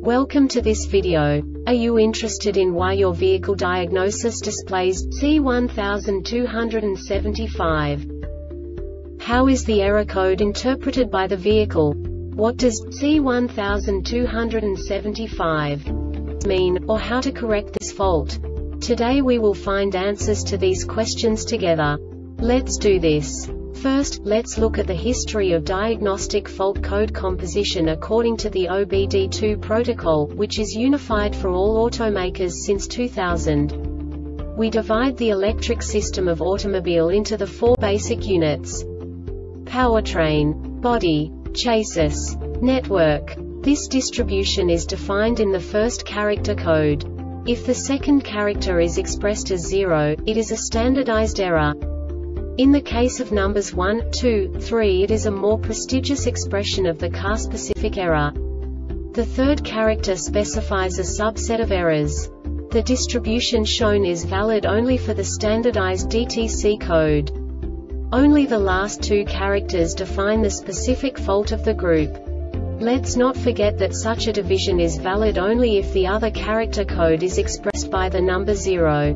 Welcome to this video. Are you interested in why your vehicle diagnosis displays C1275? How is the error code interpreted by the vehicle? What does C1275 mean, or how to correct this fault? Today we will find answers to these questions together. Let's do this. First, let's look at the history of diagnostic fault code composition according to the OBD2 protocol, which is unified for all automakers since 2000. We divide the electric system of automobile into the four basic units: powertrain, body, chassis, network. This distribution is defined in the first character code. If the second character is expressed as 0, it is a standardized error. In the case of numbers 1, 2, 3, it is a more prestigious expression of the car-specific error. The third character specifies a subset of errors. The distribution shown is valid only for the standardized DTC code. Only the last two characters define the specific fault of the group. Let's not forget that such a division is valid only if the other character code is expressed by the number 0.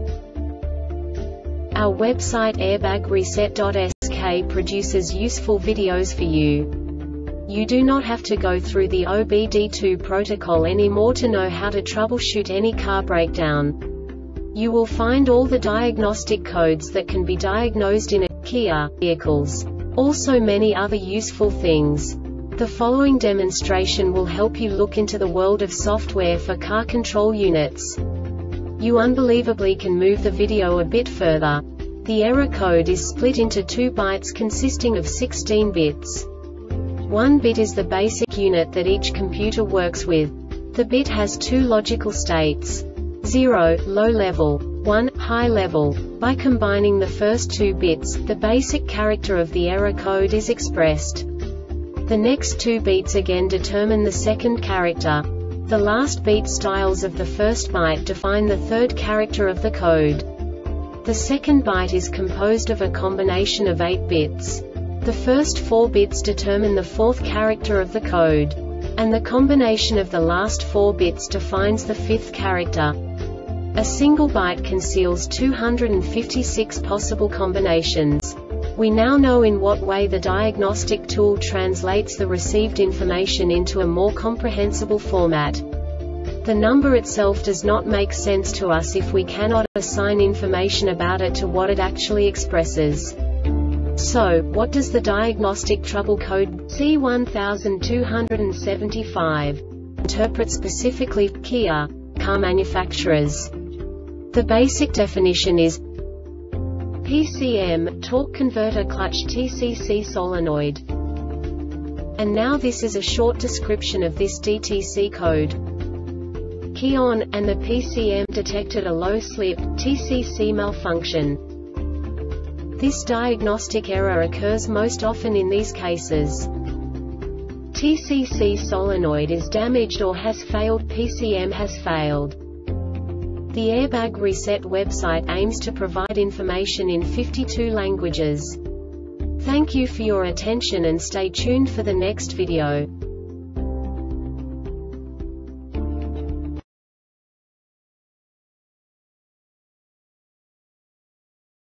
Our website airbagreset.sk produces useful videos for you. You do not have to go through the OBD2 protocol anymore to know how to troubleshoot any car breakdown. You will find all the diagnostic codes that can be diagnosed in a Kia vehicles. Also many other useful things. The following demonstration will help you look into the world of software for car control units. You unbelievably can move the video a bit further. The error code is split into 2 bytes consisting of 16 bits. 1 bit is the basic unit that each computer works with. The bit has 2 logical states: 0, low level, 1, high level. By combining the first 2 bits, the basic character of the error code is expressed. The next 2 beats again determine the second character. The last beat styles of the first byte define the third character of the code. The second byte is composed of a combination of 8 bits. The first 4 bits determine the fourth character of the code. And the combination of the last 4 bits defines the fifth character. A single byte conceals 256 possible combinations. We now know in what way the diagnostic tool translates the received information into a more comprehensible format. The number itself does not make sense to us if we cannot assign information about it to what it actually expresses. So, what does the diagnostic trouble code C1275 interpret specifically for Kia car manufacturers? The basic definition is PCM, torque converter clutch TCC solenoid. And now this is a short description of this DTC code. Key on, and the PCM detected a low slip, TCC malfunction. This diagnostic error occurs most often in these cases: TCC solenoid is damaged or has failed, PCM has failed. The Airbag Reset website aims to provide information in 52 languages. Thank you for your attention and stay tuned for the next video.